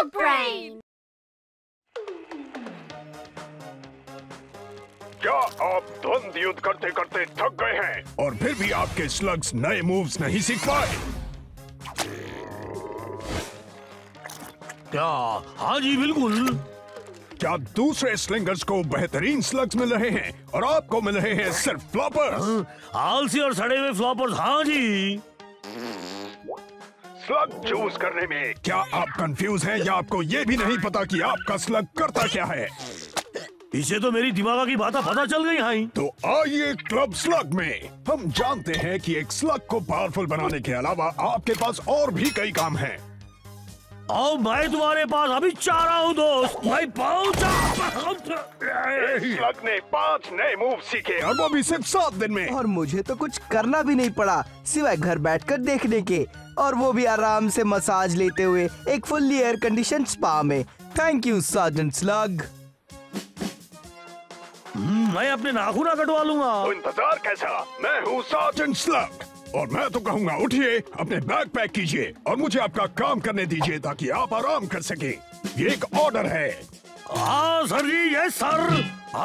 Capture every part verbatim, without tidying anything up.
brain. क्या आप द्वंद युद्ध करते करते थक गए हैं और फिर भी आपके स्लग्स नए मूव्स नहीं सीख पाए? क्या? हाँ जी बिल्कुल। क्या दूसरे स्लिंगर्स को बेहतरीन स्लग्स मिल रहे हैं और आपको मिल रहे हैं सिर्फ फ्लॉपर्स? आलसी और सड़े हुए फ्लॉपर्स। हाँ जी। स्लग चूज करने में क्या आप कंफ्यूज हैं या आपको ये भी नहीं पता कि आपका स्लग करता क्या है? इसे तो मेरी दिमाग की बातें पता चल गई। हाँ तो आइए क्लब स्लग में हम जानते हैं कि एक स्लग को पावरफुल बनाने के अलावा आपके पास और भी कई काम हैं। और मैं तुम्हारे पास अभी चाह रहा हूँ दोस्त। मैं पहुंचा। स्लग ने पांच नए मूव सीखे और वो भी सिर्फ सात दिन में। और मुझे तो कुछ करना भी नहीं पड़ा सिवाय घर बैठकर देखने के, और वो भी आराम से मसाज लेते हुए एक फुल्ली एयर कंडीशन स्पा में। Thank you sergeant slug. मैं अपने नाखून कटवा लूंगा। तो इंतजार कैसा? मैं हूँ सार्जेंट स्लग और मैं तो कहूँगा उठिए, अपने बैग पैक कीजिए और मुझे आपका काम करने दीजिए ताकि आप आराम कर सके। ये एक ऑर्डर है। हाँ सर जी। Yes sir.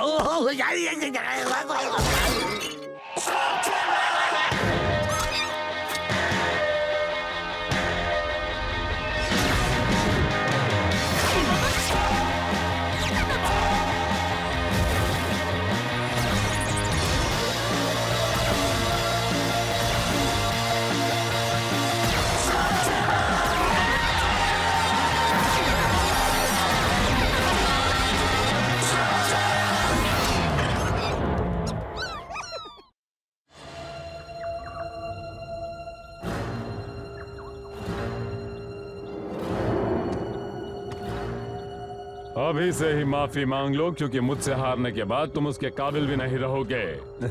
अभी से ही माफी मांग लो क्योंकि मुझसे हारने के बाद तुम उसके काबिल भी नहीं रहोगे।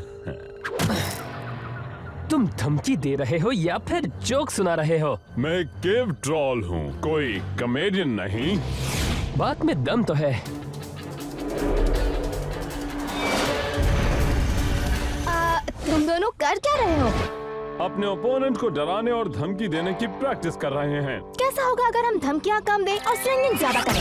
तुम धमकी दे रहे हो या फिर जोक सुना रहे हो? मैं एक केव ट्रॉल हूँ, कोई कॉमेडियन नहीं। बात में दम तो है। आ, तुम दोनों कर क्या रहे हो? अपने ओपोनेंट को डराने और धमकी देने की प्रैक्टिस कर रहे हैं। कैसा होगा अगर हम धमकियां कम दें और स्लिंगिंग ज्यादा करें?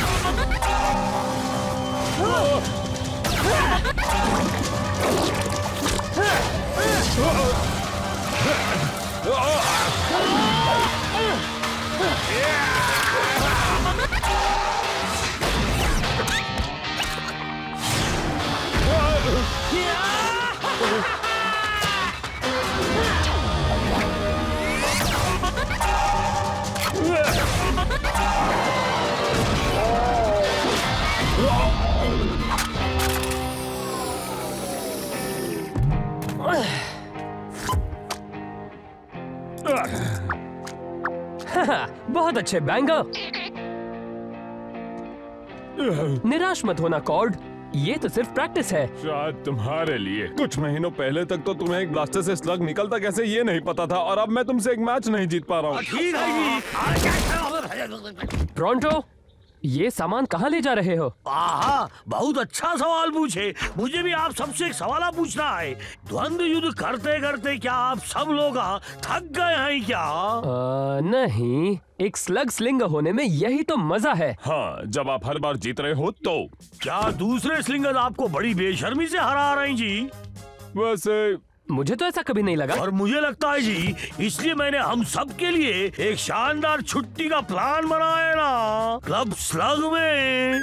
बहुत अच्छे बैंगर। निराश मत होना कॉर्ड, ये तो सिर्फ प्रैक्टिस है। शायद तुम्हारे लिए। कुछ महीनों पहले तक तो तुम्हें एक ब्लास्टर से स्लग निकलता कैसे ये नहीं पता था, और अब मैं तुमसे एक मैच नहीं जीत पा रहा हूँ। ठीक है। प्रोंटो, ये सामान कहाँ ले जा रहे हो? आहा, बहुत अच्छा सवाल पूछे। मुझे भी आप सबसे एक सवाल पूछना है। द्वंद युद्ध करते करते क्या आप सब लोग थक गए हैं क्या? आ, नहीं, एक स्लग स्लिंगर होने में यही तो मजा है। हाँ, जब आप हर बार जीत रहे हो तो। क्या दूसरे स्लिंगर आपको बड़ी बेशर्मी से हरा रहे हैं जी? वैसे मुझे तो ऐसा कभी नहीं लगा। और मुझे लगता है जी, इसलिए मैंने हम सब के लिए एक शानदार छुट्टी का प्लान बनाया ना, क्लब स्लग में।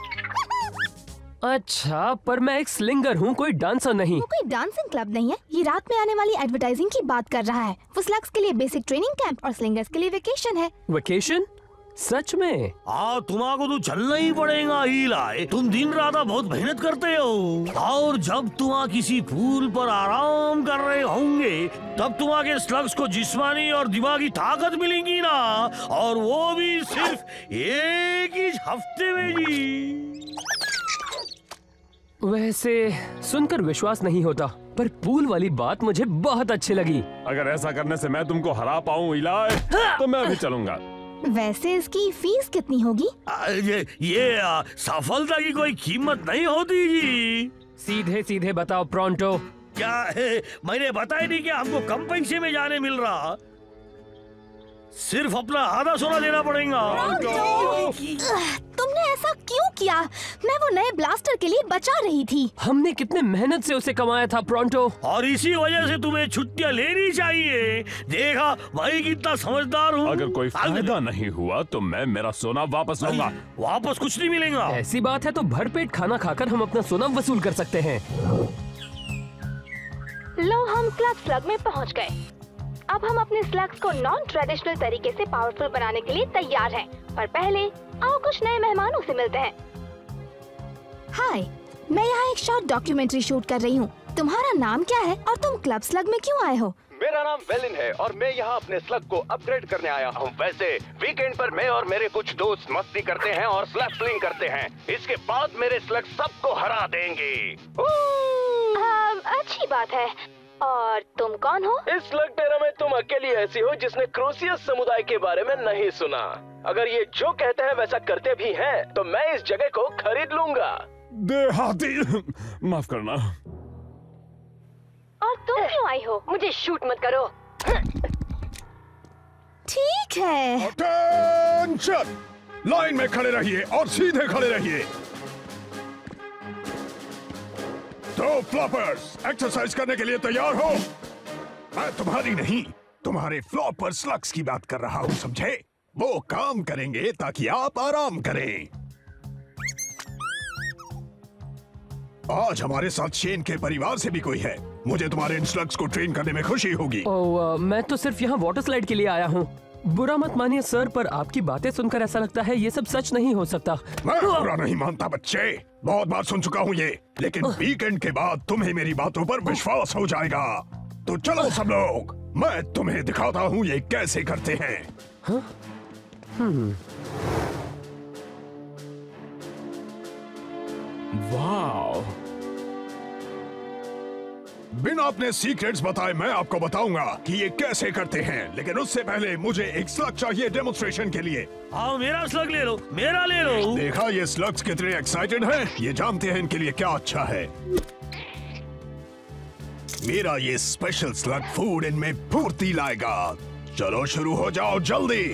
अच्छा, पर मैं एक स्लिंगर हूँ, कोई डांसर नहीं। वो कोई डांसिंग क्लब नहीं है, ये रात में आने वाली एडवर्टाइजिंग की बात कर रहा है। वो स्लग्स के लिए बेसिक ट्रेनिंग कैंप और स्लिंगर्स के लिए वेकेशन है। वेकेशन? सच में? हाँ, तुम्हारा तो चलना ही पड़ेगा ही लाए। तुम दिन रात बहुत मेहनत करते हो, और जब तुम किसी पूल पर आराम कर रहे होंगे तब तुम्हारे स्लग्स को जिस्मानी और दिमागी ताकत मिलेगी ना, और वो भी सिर्फ एक ही हफ्ते में जी। वैसे सुनकर विश्वास नहीं होता, पर पूल वाली बात मुझे बहुत अच्छी लगी। अगर ऐसा करने से मैं तुमको हरा पाऊँ इलाय, तो मैं भी चलूंगा। वैसे इसकी फीस कितनी होगी? आ, ये, ये आ, सफलता की कोई कीमत नहीं होती जी। सीधे सीधे बताओ प्रोंटो। क्या है? मैंने बताया नहीं कि हमको कम पैसे में जाने मिल रहा। सिर्फ अपना आधा सोना देना पड़ेगा। तुमने ऐसा क्यों किया? मैं वो नए ब्लास्टर के लिए बचा रही थी। हमने कितने मेहनत से उसे कमाया था प्रोंटो। और इसी वजह से तुम्हें छुट्टियां लेनी चाहिए। देखा भाई कितना समझदार हूँ। अगर कोई फायदा नहीं हुआ तो मैं मेरा सोना वापस लूंगा। वापस कुछ नहीं मिलेगा। ऐसी बात है तो भरपेट खाना खाकर हम अपना सोना वसूल कर सकते हैं। लो, हम क्लब स्लग में पहुंच गए। अब हम अपने स्लग्स को नॉन ट्रेडिशनल तरीके से पावरफुल बनाने के लिए तैयार हैं। पर पहले आओ कुछ नए मेहमानों से मिलते हैं। हाय, मैं यहाँ एक शॉर्ट डॉक्यूमेंट्री शूट कर रही हूँ। तुम्हारा नाम क्या है और तुम क्लब स्लग में क्यों आए हो? मेरा नाम वेलिन है और मैं यहाँ अपने स्लग को अपग्रेड करने आया हूँ। वैसे वीकेंड पर मैं और मेरे कुछ दोस्त मस्ती करते हैं और स्लग स्लिंग करते हैं। इसके बाद मेरे स्लग सबको हरा देंगे। आ, अच्छी बात है। और तुम कौन हो? इस स्लग टेरा में तुम अकेली ऐसी हो जिसने क्रोसियस समुदाय के बारे में नहीं सुना। अगर ये जो कहते हैं वैसा करते भी हैं, तो मैं इस जगह को खरीद लूंगा। देहाती, माफ करना। और तुम क्यों आई हो? मुझे शूट मत करो। ठीक है। अटेंशन! लाइन में खड़े रहिए और सीधे खड़े रहिए। तो फ्लॉपर्स, एक्सरसाइज करने के लिए तैयार हो? मैं तुम्हारी नहीं, तुम्हारे फ्लॉपर स्लग्स की बात कर रहा हूँ, समझे? वो काम करेंगे ताकि आप आराम करें। आज हमारे साथ शेन के परिवार से भी कोई है। मुझे तुम्हारे इन स्लग्स को ट्रेन करने में खुशी होगी। ओह, मैं तो सिर्फ यहाँ वाटर स्लाइड के लिए आया हूँ। बुरा मत मानिए सर, पर आपकी बातें सुनकर ऐसा लगता है ये सब सच नहीं हो सकता। मैं बुरा नहीं मानता बच्चे, बहुत बार सुन चुका हूँ ये, लेकिन वीकेंड के बाद तुम्हें मेरी बातों पर विश्वास हो जाएगा। तो चलो सब लोग, मैं तुम्हें दिखाता हूँ ये कैसे करते हैं। हाँ? हम्म। वाह! बिना अपने सीक्रेट्स बताए मैं आपको बताऊंगा कि ये कैसे करते हैं, लेकिन उससे पहले मुझे एक स्लग चाहिए डेमोन्स्ट्रेशन के लिए। आओ मेरा स्लग ले लो, मेरा ले लो। देखा ये स्लग्स कितने एक्साइटेड हैं? ये जानते हैं इनके लिए क्या अच्छा है। मेरा ये स्पेशल स्लग फूड इनमें फुर्ती लाएगा। चलो शुरू हो जाओ जल्दी।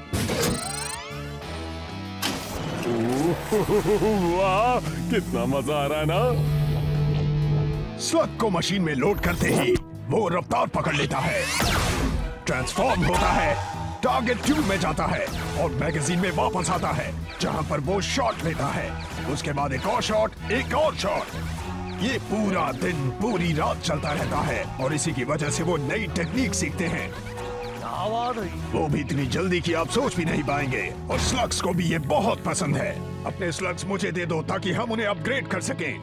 वाह, कितना मजा आ रहा है ना। स्लग को मशीन में लोड करते ही वो रफ्तार पकड़ लेता है, ट्रांसफॉर्म होता है, टारगेट ट्यूब में जाता है और मैगजीन में वापस आता है, जहां पर वो शॉट लेता है। उसके बाद एक और शॉट, एक और शॉट। ये पूरा दिन पूरी रात चलता रहता है और इसी की वजह से वो नई टेक्निक सीखते हैं। वो भी इतनी जल्दी कि आप सोच भी नहीं पाएंगे। और स्लग्स को भी ये बहुत पसंद है। अपने स्लग्स मुझे दे दो ताकि हम उन्हें अपग्रेड कर सकें।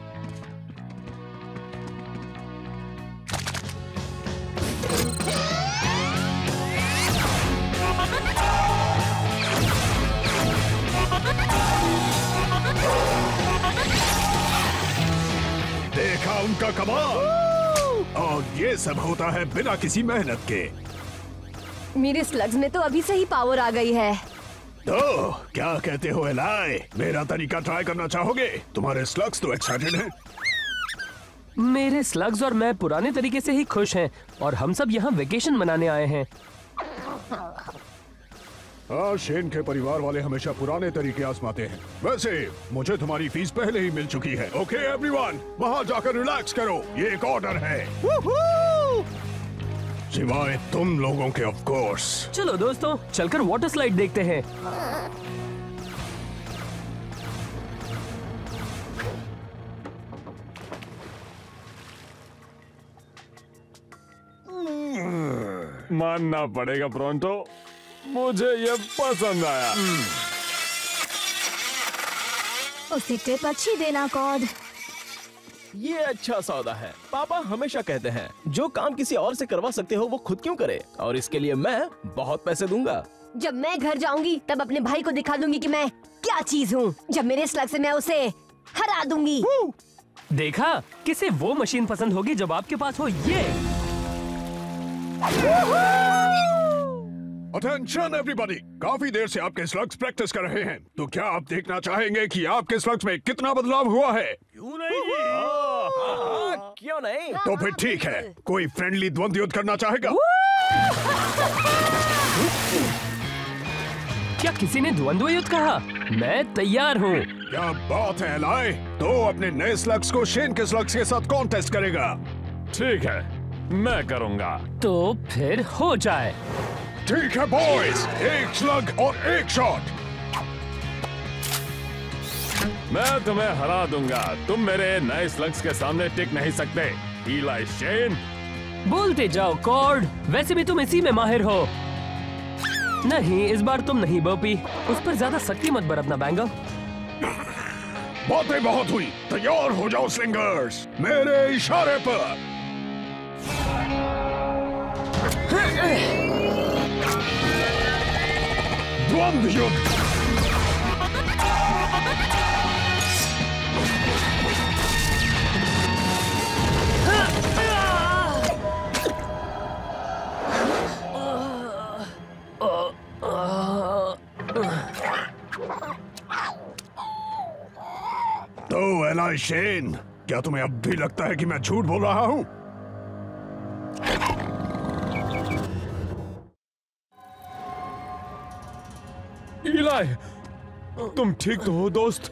देखा उनका कमाल। और ये सब होता है बिना किसी मेहनत के। मेरे स्लग्स में तो अभी से ही पावर आ गई है। तो क्या कहते हो एलाई? मेरा तरीका ट्राई करना चाहोगे? तुम्हारे स्लग्स तो एक्साइटेड हैं। मेरे स्लग्स और मैं पुराने तरीके से ही खुश हैं और हम सब यहाँ वेकेशन मनाने आए हैं। हाँ, शेन के परिवार वाले हमेशा पुराने तरीके आजमाते हैं। वैसे मुझे तुम्हारी फीस पहले ही मिल चुकी है। ओके एवरीवन, वहाँ जाकर रिलैक्स करो, ये एक ऑर्डर है। सिवाय तुम लोगों के ऑफ कोर्स। चलो दोस्तों, चलकर वाटर स्लाइड देखते हैं। मानना पड़ेगा प्रोंटो, मुझे ये पसंद आया। उसे टिप अच्छी देना कॉड। ये अच्छा सौदा है। पापा हमेशा कहते हैं जो काम किसी और से करवा सकते हो वो खुद क्यों करे, और इसके लिए मैं बहुत पैसे दूंगा। जब मैं घर जाऊंगी तब अपने भाई को दिखा दूंगी कि मैं क्या चीज हूँ। जब मेरे स्लग से मैं उसे हरा दूंगी। देखा, किसे वो मशीन पसंद होगी जब आपके पास हो ये। अटेंशन एवरीबॉडी, काफी देर से आपके स्लग्स प्रैक्टिस कर रहे हैं, तो क्या आप देखना चाहेंगे कि आपके स्लग्स में कितना बदलाव हुआ है? क्यों नहीं जी? क्यों नहीं? तो फिर ठीक है, कोई फ्रेंडली द्वंद्व युद्ध करना चाहेगा? क्या किसी ने द्वंद्व युद्ध कहा? मैं तैयार हूँ। क्या बात है एलाई, तो अपने नए स्लग्स को शेन के स्लग्स के साथ कॉन्टेस्ट करेगा। ठीक है, मैं करूँगा। तो फिर हो जाए। ठीक है बॉयज, एक स्लग और एक शॉट। मैं तुम्हें हरा दूंगा। तुम मेरे नए स्लग्स के सामने टिक नहीं सकते। इलाई शेन। बोलते जाओ कॉर्ड, वैसे भी तुम इसी में माहिर हो। नहीं, इस बार तुम नहीं बर्पी। उस पर ज्यादा सख्ती मत बरतना बैंगो। बातें बहुत हुई, तैयार हो जाओ स्लिंगर्स, मेरे इशारे पर। द्वंद्व युद्ध। तो एलाई शेन, क्या तुम्हें अब भी लगता है कि मैं झूठ बोल रहा हूं? इलाई, तुम ठीक तो हो दोस्त?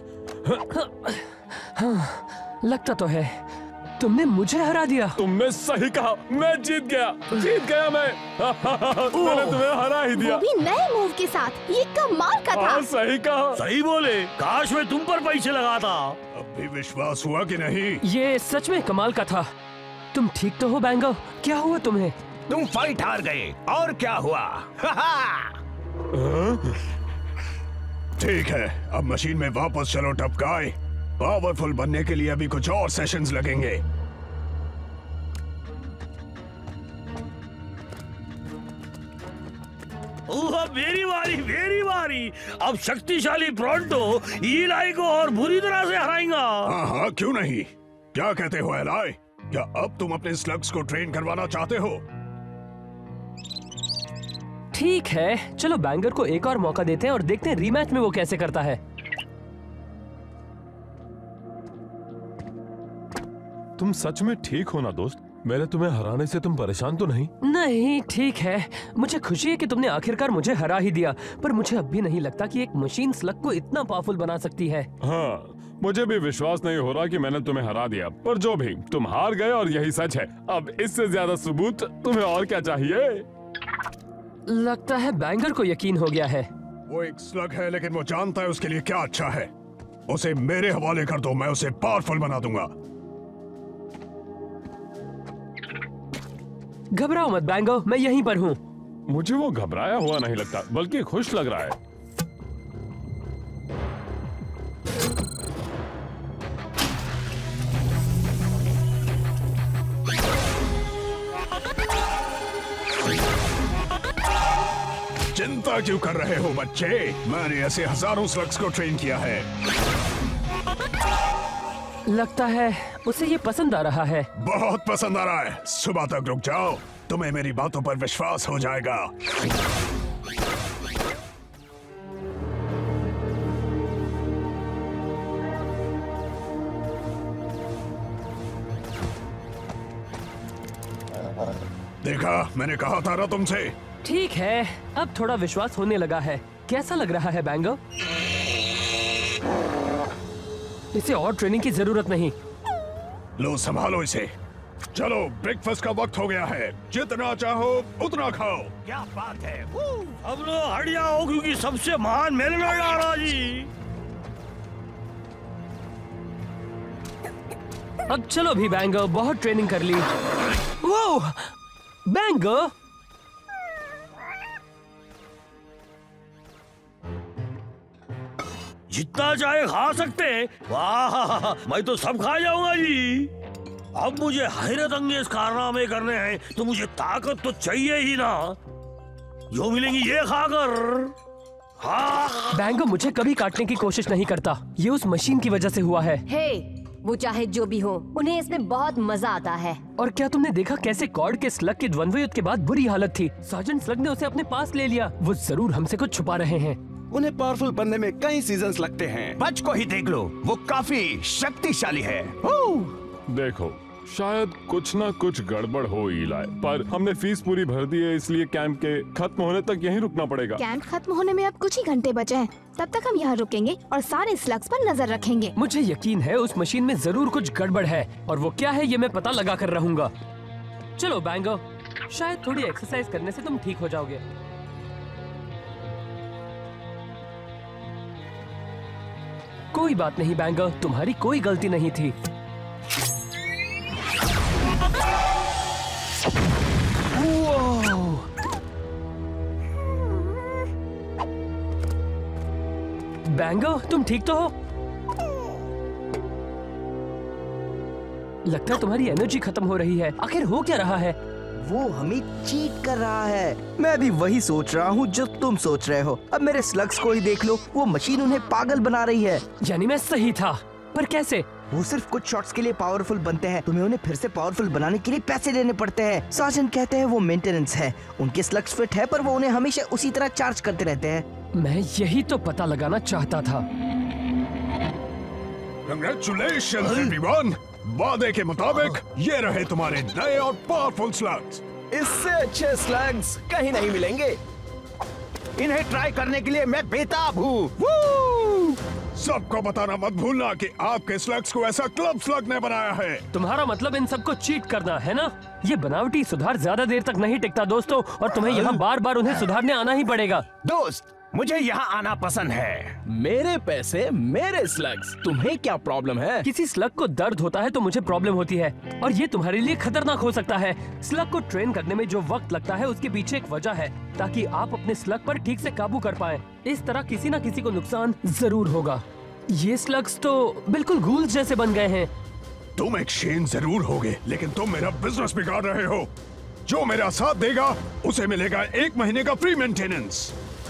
हाँ, लगता तो है। तुमने मुझे हरा दिया। तुमने सही कहा, मैं जीत गया। जीत गया मैं। मैंने तुम्हें हरा ही दिया। वो भी नए मूव के साथ। ये कमाल का था। हाँ, सही कहा। सही बोले, काश मैं तुम पर पैसे लगाता। अब भी विश्वास हुआ कि नहीं? ये सच में कमाल का था। तुम ठीक तो हो बैंगो? क्या हुआ तुम्हें? तुम फाइट हार गए और क्या हुआ? ठीक है, अब मशीन में वापस चलो टफ गाय। पावरफुल बनने के लिए अभी कुछ और सेशंस लगेंगे। ओह, मेरी बारी, मेरी बारी। अब शक्तिशाली प्रोंटो इलाई को और बुरी तरह से हराएगा। हाँ हाँ, क्यों नहीं? क्या कहते हो एलाई? क्या अब तुम अपने स्लग्स को ट्रेन करवाना चाहते हो? ठीक है, चलो बैंगर को एक और मौका देते हैं और देखते हैं रीमैच में वो कैसे करता है। तुम सच में ठीक हो ना दोस्त? मैंने तुम्हें हराने से तुम परेशान तो नहीं? नहीं, ठीक है। मुझे खुशी है कि तुमने आखिरकार मुझे हरा ही दिया, पर मुझे अब भी नहीं लगता कि एक मशीन स्लग को इतना पावरफुल बना सकती है। हाँ, मुझे भी विश्वास नहीं हो रहा कि मैंने तुम्हें हरा दिया, पर जो भी, तुम हार गए और यही सच है। अब इससे ज्यादा सबूत तुम्हें और क्या चाहिए? लगता है बैंगर को यकीन हो गया है। वो एक स्लग है, लेकिन वो जानता है उसके लिए क्या अच्छा है। उसे मेरे हवाले कर दो, मैं उसे पावरफुल बना दूंगा। घबराओ मत बैंगो, मैं यहीं पर हूँ। मुझे वो घबराया हुआ नहीं लगता, बल्कि खुश लग रहा है। चिंता क्यों कर रहे हो बच्चे? मैंने ऐसे हजारों स्लग्स को ट्रेन किया है। लगता है उसे ये पसंद आ रहा है। बहुत पसंद आ रहा है। सुबह तक रुक जाओ, तुम्हें मेरी बातों पर विश्वास हो जाएगा। देखा, मैंने कहा था ना तुमसे। ठीक है, अब थोड़ा विश्वास होने लगा है। कैसा लग रहा है बैंगो? इसे और ट्रेनिंग की जरूरत नहीं। लो संभालो इसे। चलो, ब्रेकफास्ट का वक्त हो गया है। जितना चाहो उतना खाओ। क्या बात है? अब लोग हट जाओ, क्योंकि सबसे महान मेरे लड़ा जी। अब चलो भी बैंगो, बहुत ट्रेनिंग कर ली। वो बैंगो, जितना चाहे खा सकते हैं। वाह, मैं तो सब खा जाऊंगा जी। अब मुझे हैरत अंगेज कारनामे करने हैं, तो मुझे ताकत तो चाहिए ही ना, जो मिलेंगी ये खाकर। हाँ। बैंगो मुझे कभी काटने की कोशिश नहीं करता। ये उस मशीन की वजह से हुआ है। हे, वो चाहे जो भी हो, उन्हें इसमें बहुत मजा आता है। और क्या तुमने देखा कैसे कॉर्ड के स्लग के द्वंद्व युद्ध के बाद बुरी हालत थी? सार्जेंट स्लग ने उसे अपने पास ले लिया। वो जरूर हमसे कुछ छुपा रहे हैं। उन्हें पावरफुल बनने में कई सीजन्स लगते हैं। बच को ही देख लो, वो काफी शक्तिशाली है। देखो, शायद कुछ ना कुछ गड़बड़ हो इलाई, पर हमने फीस पूरी भर दी है, इसलिए कैंप के खत्म होने तक यहीं रुकना पड़ेगा। कैंप खत्म होने में अब कुछ ही घंटे बचे हैं, तब तक हम यहाँ रुकेंगे और सारे स्लग्स पर नजर रखेंगे। मुझे यकीन है उस मशीन में जरूर कुछ गड़बड़ है, और वो क्या है ये मैं पता लगा कर रहूंगा। चलो बैंगो, शायद थोड़ी एक्सरसाइज करने से तुम ठीक हो जाओगे। कोई बात नहीं बैंगो, तुम्हारी कोई गलती नहीं थी। बैंगो, तुम ठीक तो हो? लगता है तुम्हारी एनर्जी खत्म हो रही है। आखिर हो क्या रहा है? वो हमें चीट कर रहा है। मैं भी वही सोच रहा हूँ जो तुम सोच रहे हो। अब मेरे स्लग्स को ही देख लो, वो मशीन उन्हें पागल बना रही है। यानी मैं सही था, पर कैसे? वो सिर्फ कुछ शॉट्स के लिए पावरफुल बनते हैं, तुम्हें उन्हें फिर से पावरफुल बनाने के लिए पैसे देने पड़ते हैं। साजन कहते हैं वो मेंटेनेंस है, उनके स्लग्स फिट है, पर वो उन्हें हमेशा उसी तरह चार्ज करते रहते हैं। मैं यही तो पता लगाना चाहता था। Congratulations everyone! वादे के मुताबिक ये रहे तुम्हारे नए और पावरफुल स्लग्स। इससे अच्छे स्लग्स कहीं नहीं मिलेंगे। इन्हें ट्राई करने के लिए मैं बेताब हूँ। सबको बताना मत भूलना कि आपके स्लग्स को ऐसा क्लब स्लग ने बनाया है। तुम्हारा मतलब इन सबको चीट करना है ना? ये बनावटी सुधार ज्यादा देर तक नहीं टिकता दोस्तों, और तुम्हें यहाँ बार बार उन्हें सुधारने आना ही पड़ेगा। दोस्त, मुझे यहाँ आना पसंद है। मेरे पैसे, मेरे स्लग्स, तुम्हें क्या प्रॉब्लम है? किसी स्लग को दर्द होता है तो मुझे प्रॉब्लम होती है, और ये तुम्हारे लिए खतरनाक हो सकता है। स्लग को ट्रेन करने में जो वक्त लगता है उसके पीछे एक वजह है, ताकि आप अपने स्लग पर ठीक से काबू कर पाएं। इस तरह किसी न किसी को नुकसान जरूर होगा। ये स्लग्स तो बिल्कुल घूल जैसे बन गए हैं। तुम एक शेन जरूर होगे, लेकिन तुम मेरा बिजनेस बिगाड़ रहे हो। जो मेरा साथ देगा उसे मिलेगा एक महीने का फ्री मेंटेनेंस।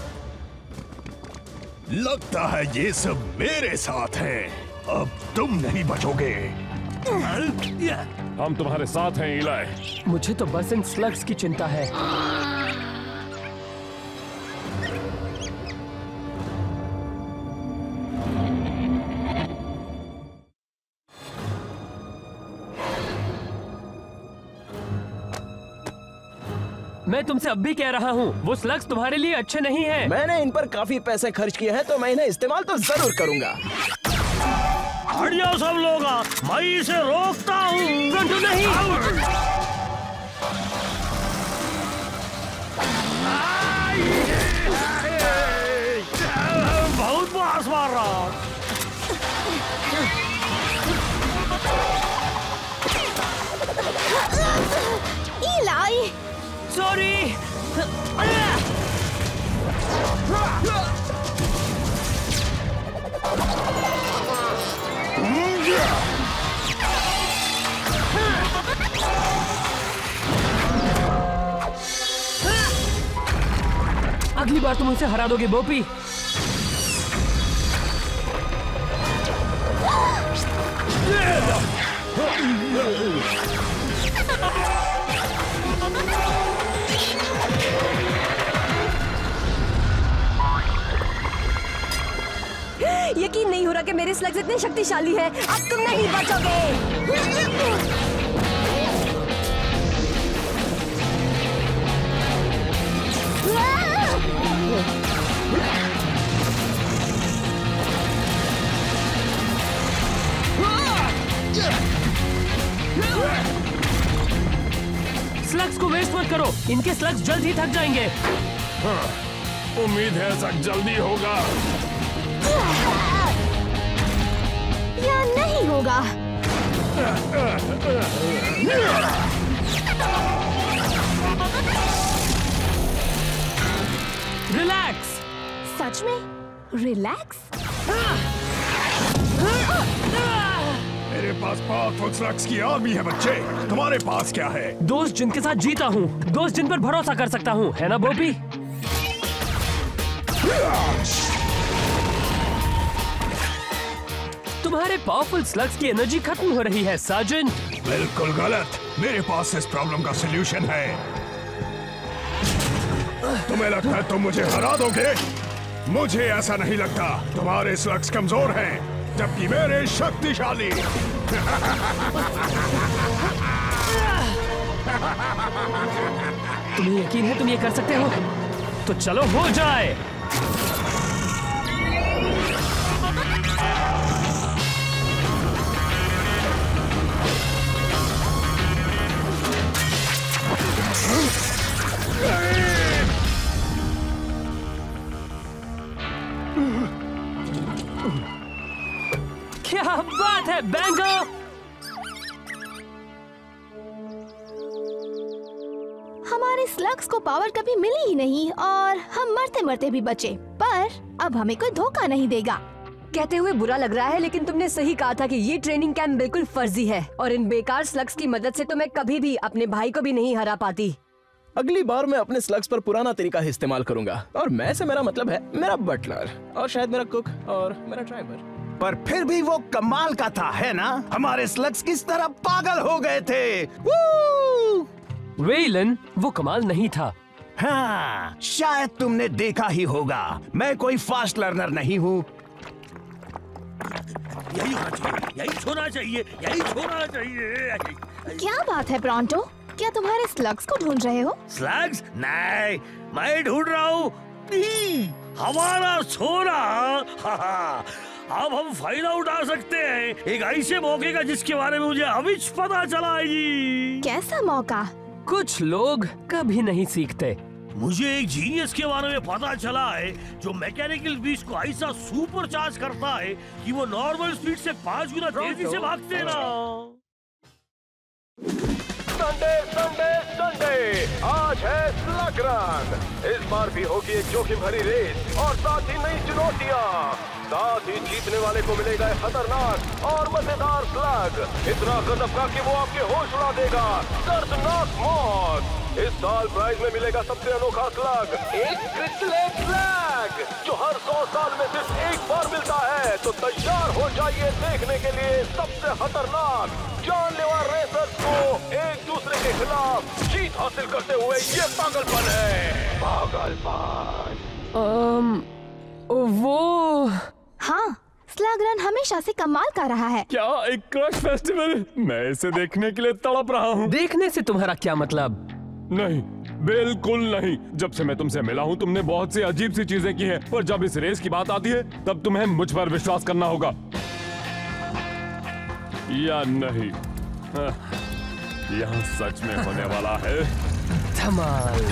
लगता है ये सब मेरे साथ है, अब तुम नहीं बचोगे। हम तुम्हारे साथ हैं इलाई। मुझे तो बस इन स्लग्स की चिंता है। मैं तुमसे अब भी कह रहा हूँ, वो स्लग्स तुम्हारे लिए अच्छे नहीं हैं। मैंने इन पर काफी पैसे खर्च किए हैं, तो मैं इन्हें इस्तेमाल तो जरूर करूंगा। हट जाओ सब लोग, मैं इसे रोकता हूँ। नहीं। बहुत बास मार रहा। इलाई, सॉरी। अगली बार तुम उसे हरा दोगे बोपी। यकीन नहीं हो रहा कि मेरे स्लग्स इतने शक्तिशाली हैं। अब तुम नहीं बचोगे। स्लग्स को वेस्ट मत करो, इनके स्लग्स जल्द ही थक जाएंगे। हाँ, उम्मीद है ऐसा जल्दी होगा या नहीं होगा। रिलैक्स। सच में रिलैक्स? मेरे पास पावरफुल स्लग्स की आर्मी है बच्चे, तुम्हारे पास क्या है? दोस्त जिनके साथ जीता हूँ, दोस्त जिन पर भरोसा कर सकता हूँ, है ना बोपी? तुम्हारे पावरफुल स्लग्स की एनर्जी खत्म हो रही है साजन। बिल्कुल गलत, मेरे पास इस प्रॉब्लम का सलूशन है। तुम्हें लगता है तुम मुझे हरा दोगे? मुझे ऐसा नहीं लगता, तुम्हारे स्लग्स कमजोर हैं। जबकि मेरे शक्तिशाली। तुम्हें यकीन है तुम ये कर सकते हो? तो चलो हो जाए। क्या बात है बैंगो! हमारे स्लग्स को पावर कभी मिली ही नहीं और हम मरते मरते भी बचे, पर अब हमें कोई धोखा नहीं देगा। कहते हुए बुरा लग रहा है, लेकिन तुमने सही कहा था कि ये ट्रेनिंग कैंप बिल्कुल फर्जी है और इन बेकार स्लग्स की मदद से तो मैं कभी भी अपने भाई को भी नहीं हरा पाती। अगली बार मैं अपने स्लग्स पर पुराना तरीका इस्तेमाल करूंगा, और मैं से मेरा मतलब है मेरा बटलर और शायद मेरा कुक और मेरा ड्राइवर। पर फिर भी वो कमाल का था, है ना? हमारे स्लग्स किस तरह पागल हो गए थे। वेलन, वो कमाल नहीं था। हाँ, शायद तुमने देखा ही होगा, मैं कोई फास्ट लर्नर नहीं हूँ। यही होना चाहिए, यही छोड़ना चाहिए, यही छोड़ना चाहिए। क्या बात है ब्रॉन्टो, क्या तुम्हारे स्लग्स को ढूंढ रहे हो? स्लग्स? नहीं, मैं ढूंढ रहा हूँ हमारा सोना। अब हम फायदा उठा सकते हैं एक ऐसे मौके का जिसके बारे में मुझे अभी पता चला है। कैसा मौका? कुछ लोग कभी नहीं सीखते। मुझे एक जीनियस के बारे में पता चला है जो मैकेनिकल बीस्ट को ऐसा सुपर चार्ज करता है कि वो नॉर्मल स्पीड से पाँच गुना तेजी से भागते ना। संडे संडे संडे आज है स्लग रन। इस बार भी होगी एक जोखिम भरी रेस और साथ ही नई चुनौतियाँ। साथ ही जीतने वाले को मिलेगा एक खतरनाक और मजेदार स्लग, इतना गजब का कि वो आपके होश उड़ा देगा। दर्दनाक मौत। इस साल प्राइज में मिलेगा सबसे अनोखा स्लग, एक क्रिस्टलेट स्लग जो हर सौ साल में सिर्फ एक बार मिलता है। तो तैयार हो जाइए देखने के लिए सबसे खतरनाक जानलेवा रेसर्स को एक दूसरे के खिलाफ जीत हासिल करते हुए। ये पागलपन है, पागलपन। um, वो हाँ, स्लग रन हमेशा से कमाल का रहा है। क्या एक क्रश फेस्टिवल? मैं इसे देखने के लिए तड़प रहा हूँ। देखने से तुम्हारा क्या मतलब? नहीं, बिल्कुल नहीं। जब से मैं तुमसे मिला हूँ तुमने बहुत सी अजीब सी चीजें की हैं, पर जब इस रेस की बात आती है तब तुम्हें मुझ पर विश्वास करना होगा या नहीं। यहाँ सच में होने वाला है धमाल।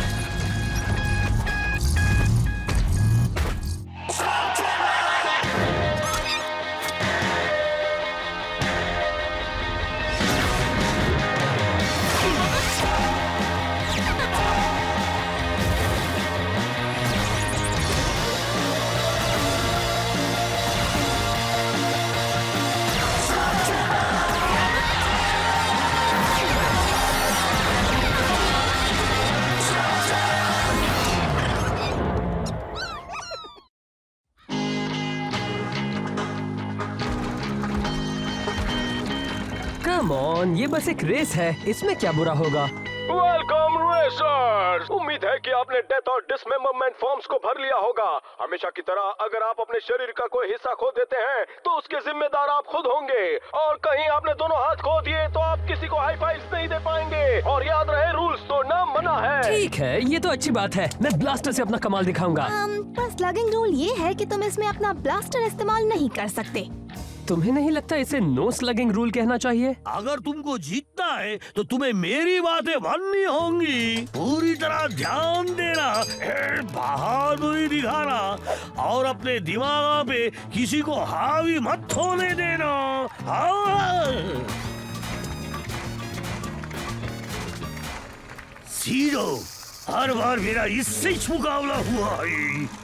कम ऑन, ये बस एक रेस है, इसमें क्या बुरा होगा? Welcome racers. उम्मीद है कि आपने डेथ और डिसमेंबरमेंट फॉर्म्स को भर लिया होगा। हमेशा की तरह अगर आप अपने शरीर का कोई हिस्सा खो देते हैं तो उसके जिम्मेदार आप खुद होंगे, और कहीं आपने दोनों हाथ खो दिए तो आप किसी को हाई फाइव्स नहीं दे पाएंगे। और याद रहे, रूल्स तोड़ना मना है। ठीक है, ये तो अच्छी बात है। मैं ब्लास्टर से अपना कमाल दिखाऊंगा। um, पर स्लगिंग रूल ये है कि तुम इसमें अपना ब्लास्टर इस्तेमाल नहीं कर सकते। तुम्हें नहीं लगता इसे नो स्लगिंग रूल कहना चाहिए? अगर तुमको जीतना है तो तुम्हें मेरी बातें माननी होंगी। पूरी तरह ध्यान देना, बहादुरी दिखाना और अपने दिमाग पे किसी को हावी मत होने देना। सीधो हर बार मेरा इससे ही मुकाबला हुआ है।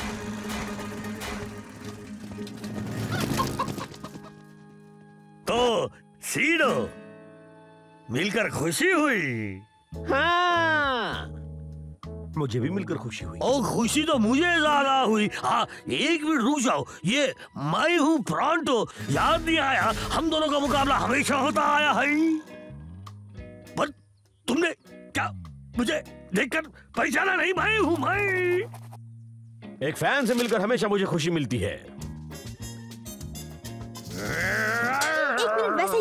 तो सीडो, मिलकर खुशी हुई। हाँ, मुझे भी मिलकर खुशी हुई। और खुशी तो मुझे ज्यादा हुई। हाँ, एक मिनट रुक जाओ, ये मैं हूँ ब्रॉन्टो, याद नहीं आया? हम दोनों का मुकाबला हमेशा होता आया है। पर तुमने क्या मुझे देखकर पहचाना नहीं? मैं हूँ मैं। एक फैन से मिलकर हमेशा मुझे खुशी मिलती है।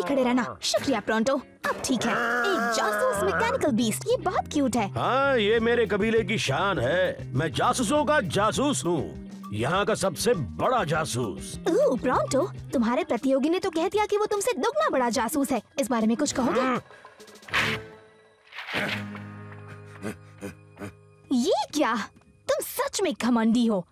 खड़े रहना। शुक्रिया प्रोंटो, अब ठीक है। एक जासूस मैकेनिकल बीस्ट, ये बहुत क्यूट है। हाँ, ये मेरे कबीले की शान है। मैं जासूसों का जासूस हूँ, यहाँ का सबसे बड़ा जासूस। ओह प्रोंटो, तुम्हारे प्रतियोगी ने तो कह दिया कि वो तुमसे दुगना बड़ा जासूस है। इस बारे में कुछ कहोगे? ये क्या? तुम सच में घमंडी हो।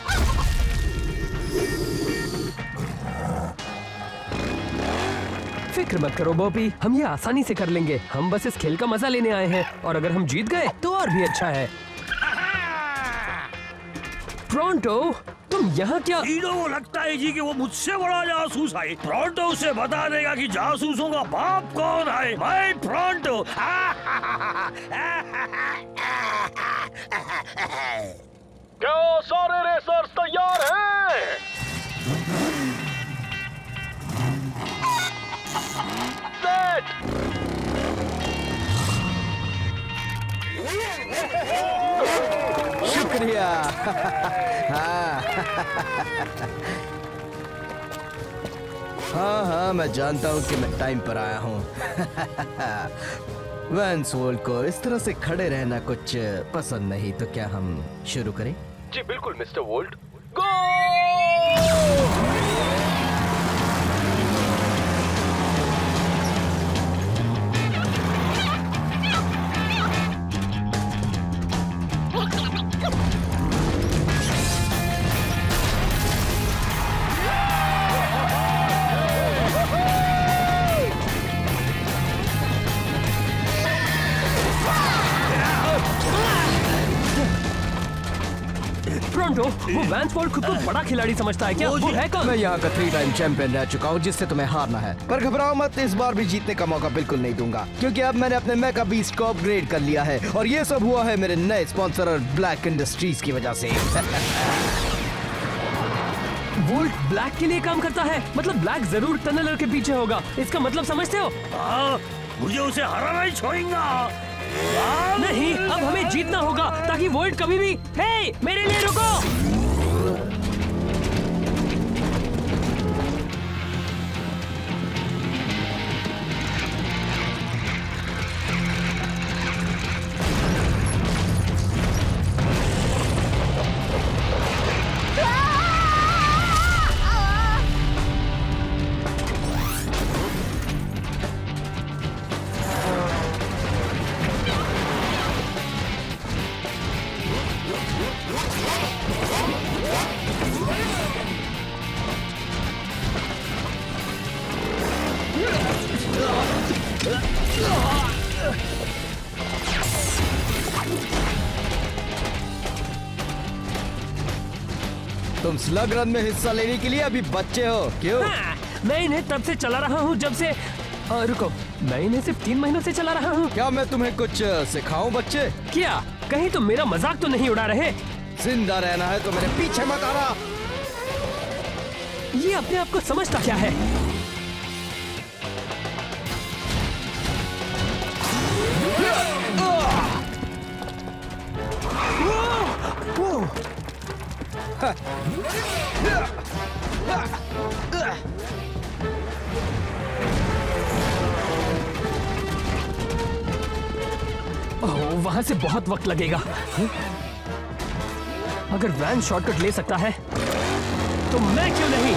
फिक्र मत करो बॉबी, हम ये आसानी से कर लेंगे। हम बस इस खेल का मजा लेने आए हैं और अगर हम जीत गए तो और भी अच्छा है। प्रोंटो, तुम यहाँ क्या? हीरो लगता है जी कि वो मुझसे बड़ा जासूस है। प्रोंटो उसे बता देगा कि जासूसों का बाप कौन है। मैं प्रोंटो। क्या सारे रेसर्स तैयार हैं? सेट। शुक्रिया। हाँ हाँ हाँ मैं जानता हूँ कि मैं टाइम पर आया हूँ। वैंस वोल्ट को इस तरह से खड़े रहना कुछ पसंद नहीं, तो क्या हम शुरू करें? जी बिल्कुल मिस्टर वोल्ट। गो! प्रोंटो, वो वैंस वोल्ट खुद को बड़ा खिलाड़ी समझता है क्या? वो है कौन? मैं यहाँ का थ्री टाइम चैंपियन रह चुका हूँ, जिससे तुम्हें हारना है। पर घबराओ मत, इस बार भी जीतने का मौका बिल्कुल नहीं दूंगा, क्योंकि अब मैंने अपने मेका बीस्ट को अपग्रेड कर लिया है और ये सब हुआ है मेरे नए स्पॉन्सर और ब्लैक इंडस्ट्रीज की वजह से। वोल्ट ब्लैक के लिए काम करता है, मतलब ब्लैक जरूर टनलर के पीछे होगा। इसका मतलब समझते हो? हाँ, मुझे उसे हराना ही छोड़ेगा। नहीं, अब हमें जीतना होगा ताकि वोल्ट कभी भी। हे, मेरे लिए रुको। तुम स्लग रन में हिस्सा लेने के लिए अभी बच्चे हो, क्यों? हाँ, मैं इन्हें तब से चला रहा हूँ जब से आ, रुको, मैं इन्हें सिर्फ तीन महीनों से चला रहा हूँ। क्या मैं तुम्हें कुछ सिखाऊं बच्चे? क्या कहीं तुम मेरा मजाक तो नहीं उड़ा रहे? जिंदा रहना है तो मेरे पीछे मत आना। ये अपने आप को समझता क्या है? ओह, वहां से बहुत वक्त लगेगा। अगर वैन शॉर्टकट ले सकता है तो मैं क्यों नहीं?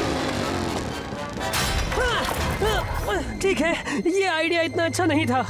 ठीक है, ये आइडिया इतना अच्छा नहीं था।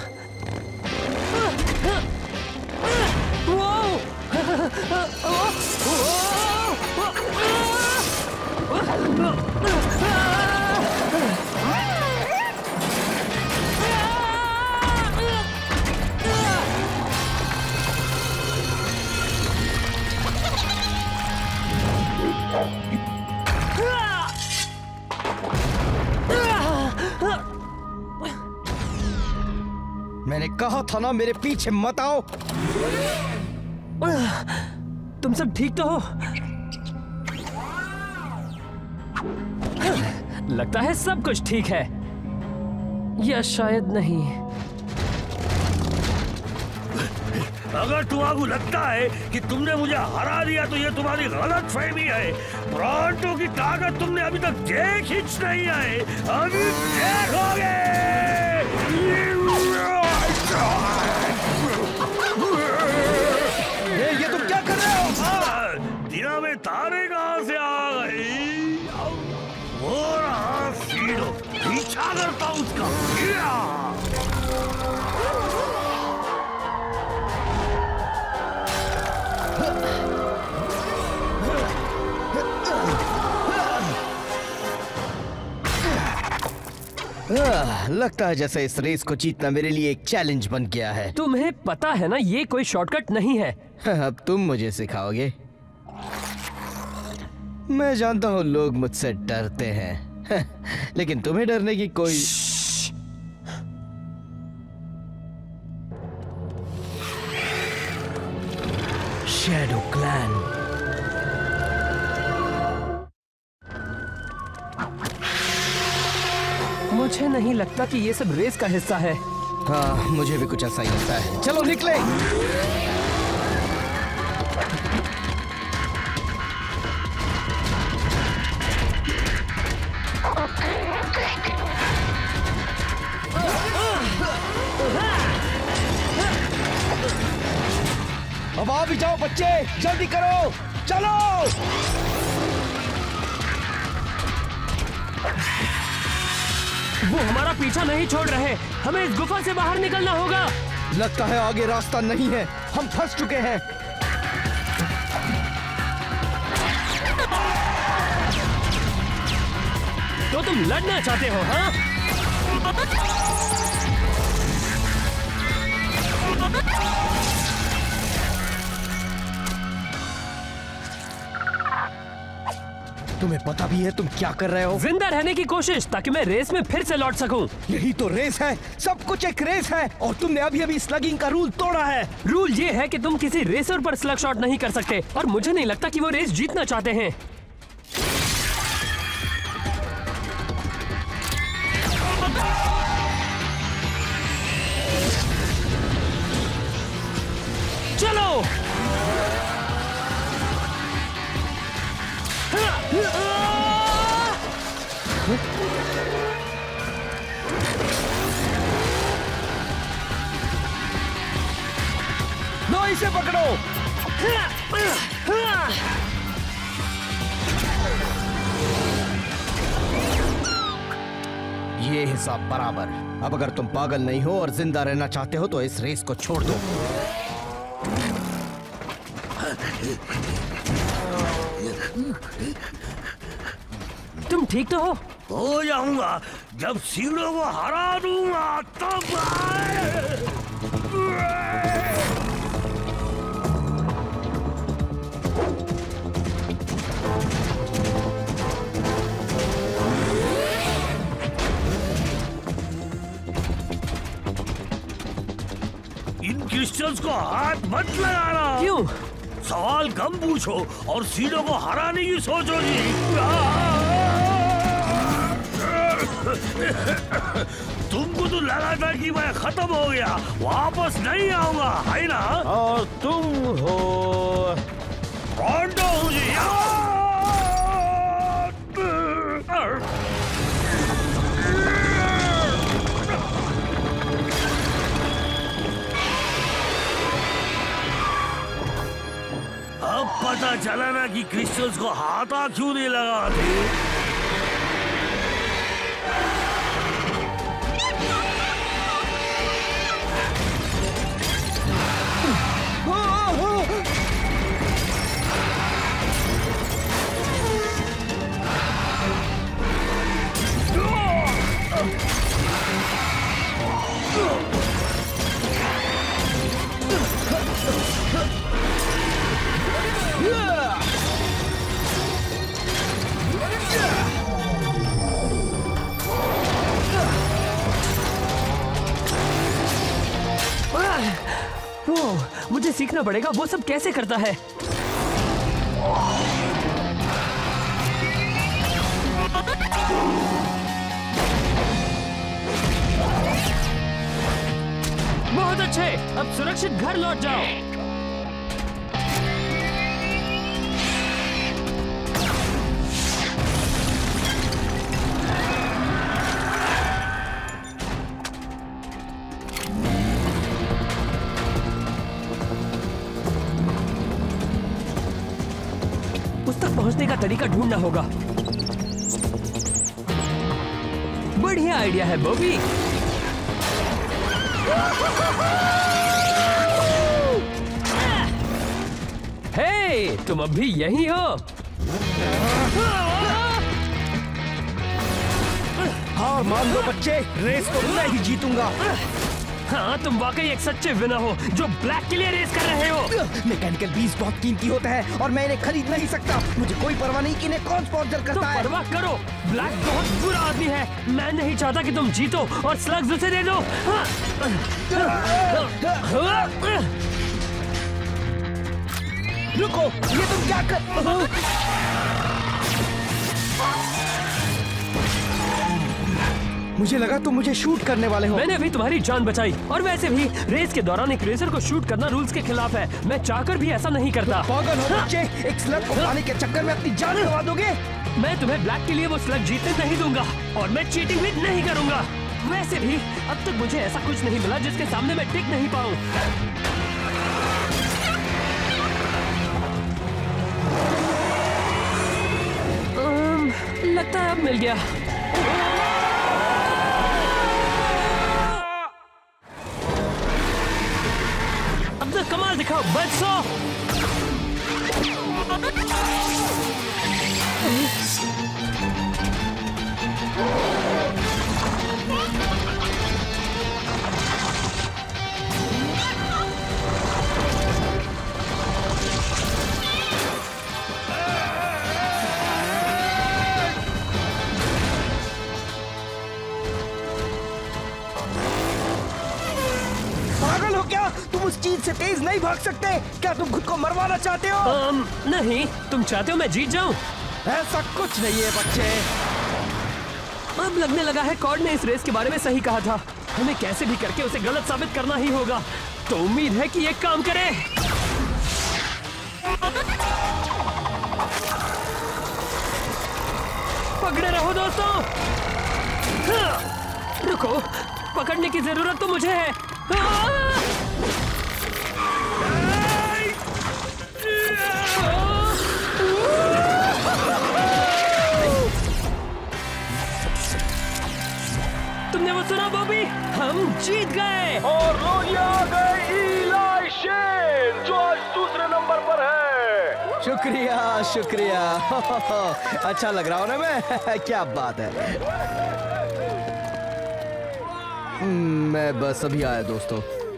मैंने कहा था ना मेरे पीछे मत आओ। तुम सब ठीक तो हो? लगता है सब कुछ ठीक है, या शायद नहीं। अगर तुम्हारा लगता है कि तुमने मुझे हरा दिया तो ये तुम्हारी गलत फहमी है। ब्रॉन्टो की ताकत तुमने अभी तक देख ही नहीं है, अभी देखोगे। ये, ये तुम क्या कर रहे हो? दिया में तारे कहाँ से आ गई? वो रहा सीडो, पीछा करता हूँ उसका। आह, लगता है जैसे इस रेस को जीतना मेरे लिए एक चैलेंज बन गया है। तुम्हें पता है ना ये कोई शॉर्टकट नहीं है। अब तुम मुझे सिखाओगे? मैं जानता हूँ लोग मुझसे डरते हैं, लेकिन तुम्हें डरने की कोई। Shadow clan. मुझे नहीं लगता कि ये सब रेस का हिस्सा है। हाँ, मुझे भी कुछ ऐसा ही लगता है। चलो निकले। अब आ भी जाओ बच्चे, जल्दी करो, चलो। वो हमारा पीछा नहीं छोड़ रहे, हमें इस गुफा से बाहर निकलना होगा। लगता है आगे रास्ता नहीं है, हम फंस चुके हैं। तो तुम लड़ना चाहते हो, हाँ? तुम्हें पता भी है तुम क्या कर रहे हो? जिंदा रहने की कोशिश, ताकि मैं रेस में फिर से लौट सकूं। यही तो रेस है, सब कुछ एक रेस है, और तुमने अभी अभी स्लगिंग का रूल तोड़ा है। रूल ये है कि तुम किसी रेसर पर स्लग शॉट नहीं कर सकते, और मुझे नहीं लगता कि वो रेस जीतना चाहते हैं। चलो। लो, इसे पकड़ो। ये हिसाब बराबर। अब अगर तुम पागल नहीं हो और जिंदा रहना चाहते हो तो इस रेस को छोड़ दो। तुम ठीक तो हो? हो जाऊंगा जब सीडो को हरा दूंगा तब। इन क्रिस्टल्स को हाथ मत लगाना। क्यों? सवाल कम पूछो और सीडो को हराने की सोचो जी। तुमको तो लगा था कि मैं खत्म हो गया, वापस नहीं आऊंगा, है ना? और तुम हो ब्रॉन्टो हूँ जी। अब पता चला ना कि क्रिस्टल्स को हाथा क्यों नहीं लगाते। वो मुझे सीखना पड़ेगा वो सब कैसे करता है। बहुत अच्छे, अब सुरक्षित घर लौट जाओ। उस तक पहुंचने का तरीका ढूंढना होगा। बढ़िया आइडिया है बॉबी। हे, तुम अब भी यही हो? हार मान लो बच्चे, रेस तो मैं ही जीतूंगा। हाँ, तुम वाकई एक सच्चे विनर हो जो ब्लैक के लिए रेस कर रहे हो। मैकेनिकल बीस्ट बहुत कीमती होता है और मैं इन्हें खरीद नहीं सकता। मुझे कोई परवाह नहीं कि इन्हें कौन स्पॉन्सर करता तो है। परवाह करो, ब्लैक बहुत बुरा आदमी है। मैं नहीं चाहता कि तुम जीतो और स्लग्स उसे दे दो। रुको, ये तुम क्या कर? मुझे लगा तुम मुझे शूट करने वाले हो। मैंने अभी तुम्हारी जान बचाई और वैसे भी रेस के दौरान एक रेसर को शूट करना रूल्स के खिलाफ है। मैं चाहकर भी ऐसा नहीं करता। पागल हो बच्चे, एक स्लग को पाने के चक्कर में अपनी जान गंवा दोगे। मैं तुम्हें ब्लैक के लिए वो स्लग जीतने नहीं दूंगा और मैं चीटिंग भी नहीं करूंगा। वैसे भी अब तक मुझे ऐसा कुछ नहीं मिला जिसके सामने मैं टिक नहीं पाऊं। लगता है अब मिल गया। अब तो कमाल दिखाओ बच्चों। पागल हो क्या? तुम उस चीज से तेज नहीं भाग सकते। क्या तुम खुद को मरवाना चाहते हो? um, नहीं, तुम चाहते हो मैं जीत जाऊं? ऐसा कुछ नहीं है बच्चे। अब लगने लगा है कॉर्ड ने इस रेस के बारे में सही कहा था। हमें कैसे भी करके उसे गलत साबित करना ही होगा। तो उम्मीद है कि ये काम करे। पकड़े रहो दोस्तों। हाँ, रुको, पकड़ने की जरूरत तो मुझे है। तुमने वो सुना बॉबी? हम जीत गए और लोग ये आ गए इलाई शेन जो आज दूसरे नंबर पर है। शुक्रिया शुक्रिया। अच्छा लग रहा हूँ ना मैं? क्या बात है। मैं बस अभी आया दोस्तों।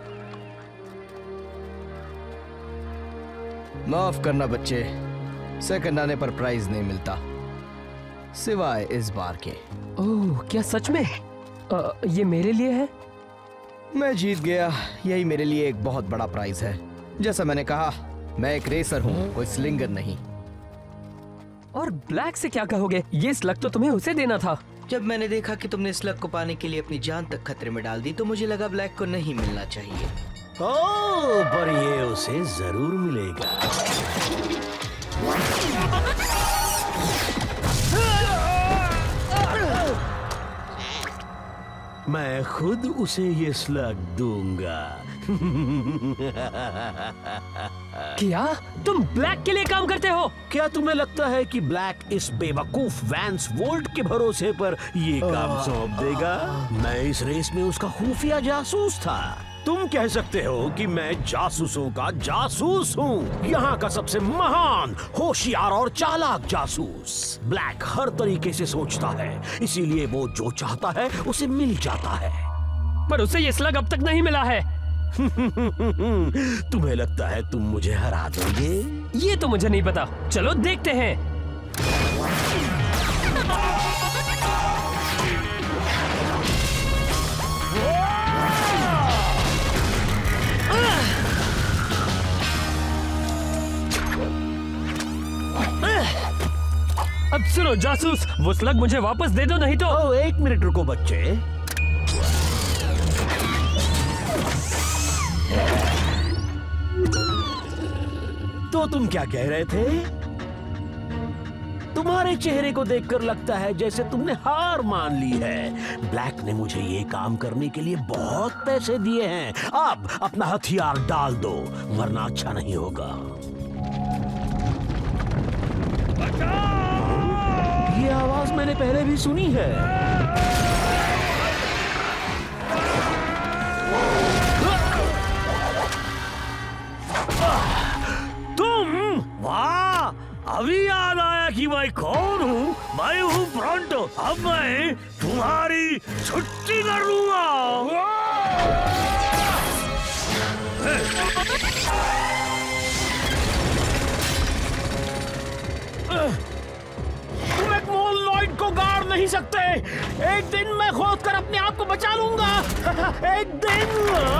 माफ करना बच्चे, सेकंड आने पर प्राइज नहीं मिलता सिवाय इस बार के। ओह, क्या सच में? आ, ये मेरे लिए है? मैं जीत गया, यही मेरे लिए एक बहुत बड़ा प्राइज है। जैसा मैंने कहा, मैं एक रेसर हूँ, कोई स्लिंगर नहीं। और ब्लैक से क्या कहोगे? ये स्लग तो तुम्हें उसे देना था। जब मैंने देखा कि तुमने स्लग को पाने के लिए अपनी जान तक खतरे में डाल दी तो मुझे लगा ब्लैक को नहीं मिलना चाहिए। ओह, पर ये उसे जरूर मिलेगा। मैं खुद उसे ये स्लग दूंगा। क्या तुम ब्लैक के लिए काम करते हो? क्या तुम्हें लगता है कि ब्लैक इस बेवकूफ वैंस वोल्ट के भरोसे पर ये काम सौंप देगा? मैं इस रेस में उसका खुफिया जासूस था। तुम कह सकते हो कि मैं जासूसों का जासूस हूँ, यहाँ का सबसे महान, होशियार और चालाक जासूस। ब्लैक हर तरीके से सोचता है, इसीलिए वो जो चाहता है उसे मिल जाता है। पर उसे ये स्लग अब तक नहीं मिला है। तुम्हें लगता है तुम मुझे हरा दोगे? ये तो मुझे नहीं पता। चलो देखते हैं। अब सुनो जासूस, वो स्लग मुझे वापस दे दो, नहीं तो। ओ, एक मिनट रुको बच्चे। तो तुम क्या कह रहे थे? तुम्हारे चेहरे को देखकर लगता है जैसे तुमने हार मान ली है। ब्लैक ने मुझे ये काम करने के लिए बहुत पैसे दिए हैं। अब अपना हथियार डाल दो वरना अच्छा नहीं होगा। ये आवाज मैंने पहले भी सुनी है। तुम वाह, अभी याद आया कि मैं कौन हूँ। मैं हूँ प्रोंटो। अब मैं तुम्हारी छुट्टी कर लूंगा। तुम एक मोल लॉयड को गाड़ नहीं सकते। एक दिन मैं खोद कर अपने आप को बचा लूंगा। एक दिन।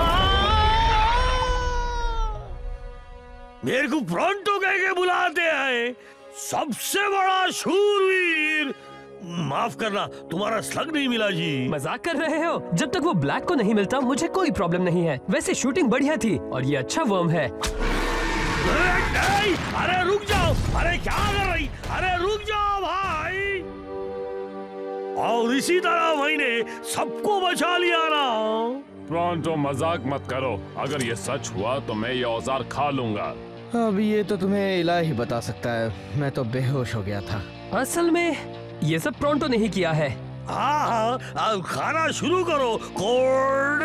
मेरे को प्रोंटो कह के बुलाते हैं, सबसे बड़ा शूरवीर। माफ करना, तुम्हारा स्लग नहीं मिला जी। मजाक कर रहे हो? जब तक वो ब्लैक को नहीं मिलता मुझे कोई प्रॉब्लम नहीं है। वैसे शूटिंग बढ़िया थी और ये अच्छा वर्म है। अरे, अरे रुक जाओ। अरे क्या कर रही? अरे रुक जाओ भाई। और इसी तरह मैंने सबको बचा लिया ना। प्रोंटो मजाक मत करो। अगर ये सच हुआ तो मैं ये औजार खा लूंगा। अब ये तो तुम्हें इलाही बता सकता है। मैं तो बेहोश हो गया था। असल में ये सब प्रोंटो नहीं किया है। हाँ हाँ, अब खाना शुरू करो। कोर्ड।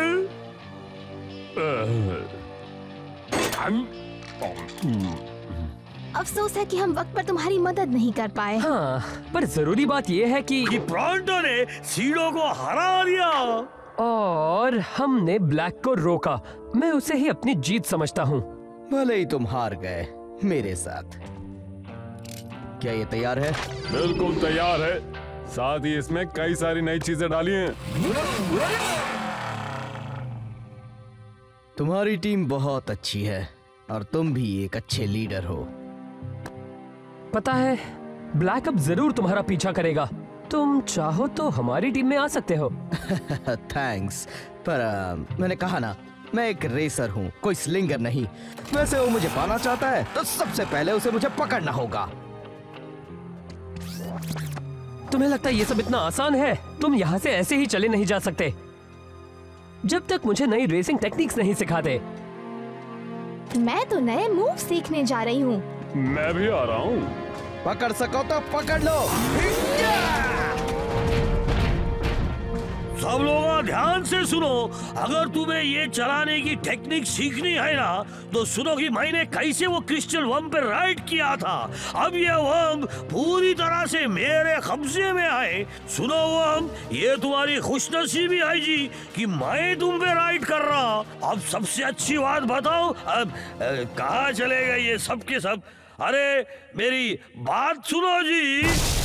अफसोस है कि हम वक्त पर तुम्हारी मदद नहीं कर पाए। हाँ, पर जरूरी बात ये है कि, कि प्रोंटो ने सीडो को हरा दिया और हमने ब्लैक को रोका। मैं उसे ही अपनी जीत समझता हूँ। भले ही तुम हार गए मेरे साथ। क्या ये तैयार है? बिल्कुल तैयार है। साथ ही इसमें कई सारी नई चीजें डाली हैं। तुम्हारी टीम बहुत अच्छी है और तुम भी एक अच्छे लीडर हो। पता है, ब्लैक अब जरूर तुम्हारा पीछा करेगा। तुम चाहो तो हमारी टीम में आ सकते हो। थैंक्स, पर आ, मैंने कहा ना, मैं एक रेसर हूँ, कोई स्लिंगर नहीं। वैसे वो मुझे पाना चाहता है तो सबसे पहले उसे मुझे पकड़ना होगा। तुम्हें लगता है ये सब इतना आसान है? तुम यहाँ से ऐसे ही चले नहीं जा सकते जब तक मुझे नई रेसिंग टेक्निक्स नहीं सिखाते। मैं तो नए मूव सीखने जा रही हूँ। मैं भी आ रहा हूँ। पकड़ सको तो पकड़ लो। सब लोग ध्यान से सुनो। अगर तुम्हें ये चलाने की टेक्निक सीखनी है ना, तो सुनो कि मैंने कैसे वो क्रिस्टल वर्म पे राइड किया था। अब ये वर्म पूरी तरह से मेरे कब्जे में है। सुनो वर्म, ये तुम्हारी खुशनसीबी है जी कि मैं तुम पे राइड कर रहा। अब सबसे अच्छी बात बताओ, अब कहाँ चले गए ये सब के सब? अरे मेरी बात सुनो जी।